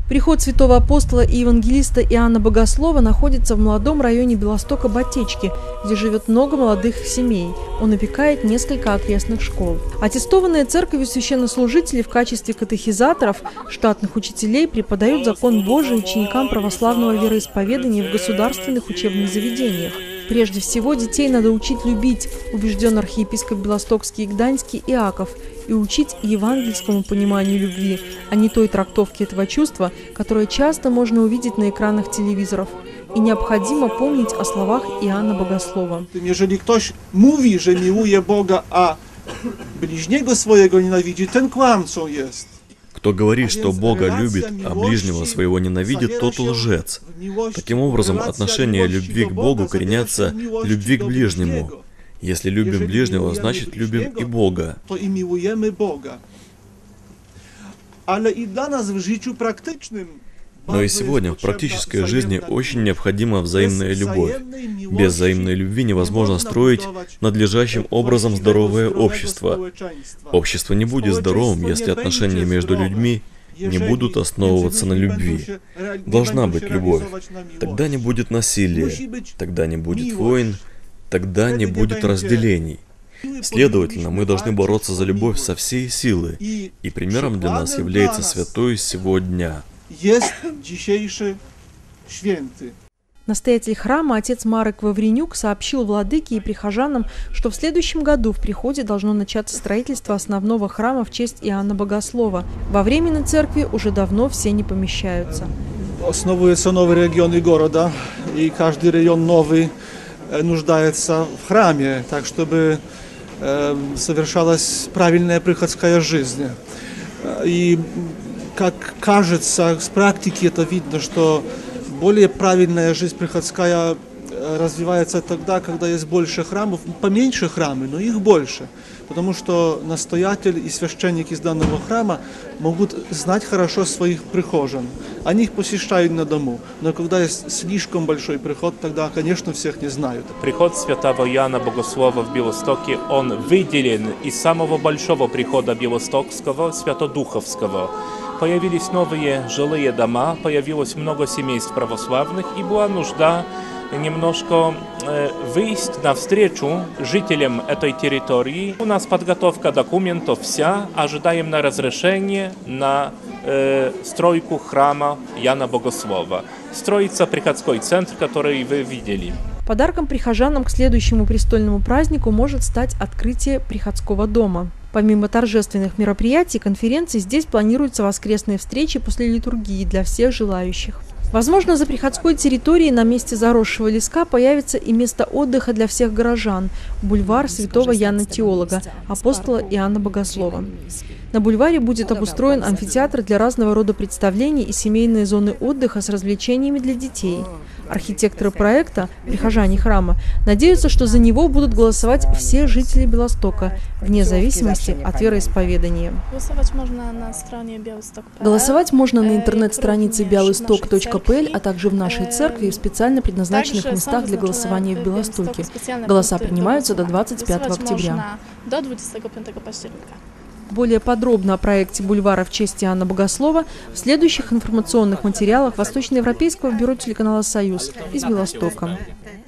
Приход святого апостола и евангелиста Иоанна Богослова находится в молодом районе Белостока Батечки, где живет много молодых семей. Он опекает несколько окрестных школ. Аттестованные церковью священнослужители в качестве катехизаторов, штатных учителей преподают закон Божий ученикам православного вероисповедания в государственных учебных заведениях. Прежде всего, детей надо учить любить, убежден архиепископ Белостокский и Гданьский Иаков, и учить евангельскому пониманию любви, а не той трактовке этого чувства, которое часто можно увидеть на экранах телевизоров. И необходимо помнить о словах Иоанна Богослова. Jeżeli ktoś mówi, że miłuje Boga, a bliźniego swojego nienawidzi, ten kłamcą jest. Кто говорит, что Бога любит, а ближнего своего ненавидит, тот лжец. Таким образом, отношения любви к Богу коренятся в любви к ближнему. Если любим ближнего, значит любим и Бога. Но и сегодня в практической жизни очень необходима взаимная любовь. Без взаимной любви невозможно строить надлежащим образом здоровое общество. Общество не будет здоровым, если отношения между людьми не будут основываться на любви. Должна быть любовь. Тогда не будет насилия, тогда не будет войн, тогда не будет разделений. Следовательно, мы должны бороться за любовь со всей силы, и примером для нас является святой сего дня. Настоятель храма отец Марек Вавренюк сообщил владыке и прихожанам, что в следующем году в приходе должно начаться строительство основного храма в честь Иоанна Богослова. Во временной церкви уже давно все не помещаются. Основываются новые регионы города, и каждый район новый нуждается в храме, так чтобы совершалась правильная приходская жизнь. И как кажется, с практики это видно, что более правильная жизнь приходская развивается тогда, когда есть больше храмов, поменьше храмы, но их больше. Потому что настоятель и священник из данного храма могут знать хорошо своих прихожан. Они их посещают на дому. Но когда есть слишком большой приход, тогда, конечно, всех не знают. Приход святого Иоанна Богослова в Белостоке, он выделен из самого большого прихода Белостокского, Святодуховского. Появились новые жилые дома, появилось много семейств православных, и была нужда немножко выйти навстречу жителям этой территории. У нас подготовка документов вся, ожидаем на разрешение на стройку храма Иоанна Богослова. Строится приходской центр, который вы видели. Подарком прихожанам к следующему престольному празднику может стать открытие приходского дома. Помимо торжественных мероприятий, конференций, здесь планируются воскресные встречи после литургии для всех желающих. Возможно, за приходской территорией на месте заросшего леска появится и место отдыха для всех горожан – бульвар святого Яна Теолога, апостола Иоанна Богослова. На бульваре будет обустроен амфитеатр для разного рода представлений и семейные зоны отдыха с развлечениями для детей. Архитекторы проекта, прихожане храма, надеются, что за него будут голосовать все жители Белостока, вне зависимости от вероисповедания. Голосовать можно на интернет-странице bialystok.pl, а также в нашей церкви и в специально предназначенных местах для голосования в Белостоке. Голоса принимаются до 25 октября. Более подробно о проекте бульвара в честь Иоанна Богослова в следующих информационных материалах Восточноевропейского бюро телеканала «Союз» из Белостока.